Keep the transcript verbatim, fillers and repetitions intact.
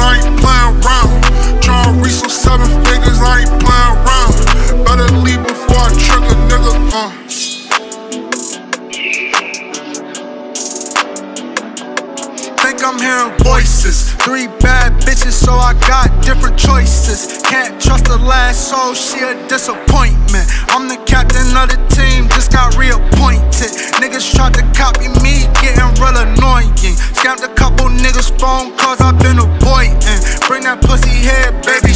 I ain't playing around. Tryna reach some seven figures, I ain't playing around. Better leave before I trigger, nigga. Uh. Think I'm hearing voices. Three bad bitches, so I got different choices. Can't trust the last soul, she a disappointment. I'm the captain of the team, just got reappointed. Niggas tried to copy me, getting real annoying. Scammed a couple niggas' phone calls I've been avoiding. Bring that pussy here, baby,